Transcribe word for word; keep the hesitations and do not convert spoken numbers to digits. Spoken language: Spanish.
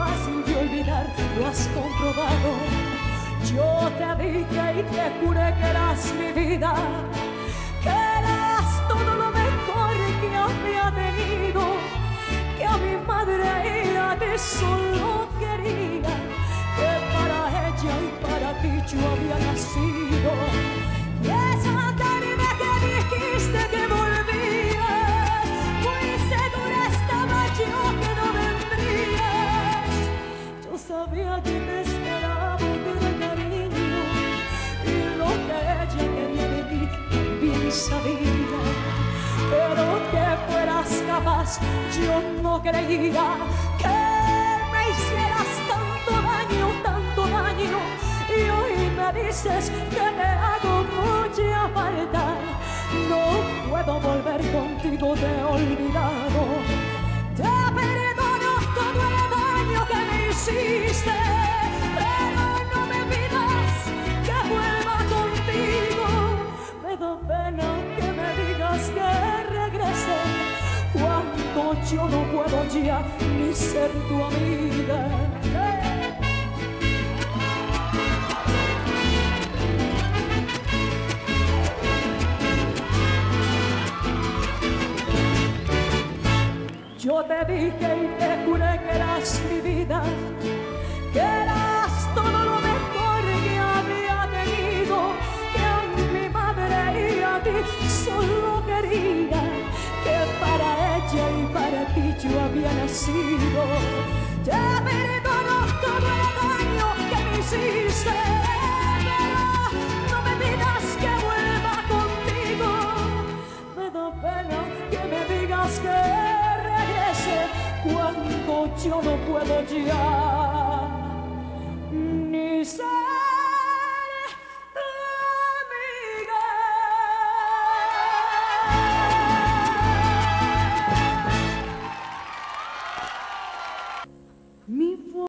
fácil de olvidar, lo has comprobado. Yo te dije y te juré que eras mi vida, que eras todo lo mejor que había tenido, que a mi madre y a ti solo quería, que para ella y para ti yo había nacido. Y esa tarde que dijiste que volvías, muy segura estaba yo que no vendrías. Yo sabía que te esperaba con cariño, y lo que ella quería de mí también sabía, pero que fueras capaz yo no creía, que me hicieras tanto daño, tanto daño, y hoy me dices que te hago mucha falta. No puedo volver contigo, te he olvidado. Te perdono todo el daño que me hiciste, pero no me pidas que vuelva contigo. Me da pena que me digas que regrese, cuando yo no puedo ya ni ser tu amiga. Yo te dije y te juré que eras mi vida, que eras todo lo mejor que había tenido, que a mi madre y a ti solo quería, que para ella y para ti yo había nacido. Te perdono todo el daño que me hiciste, pero no me pidas que vuelva contigo. Me da pena que me digas que cuando yo no puedo ya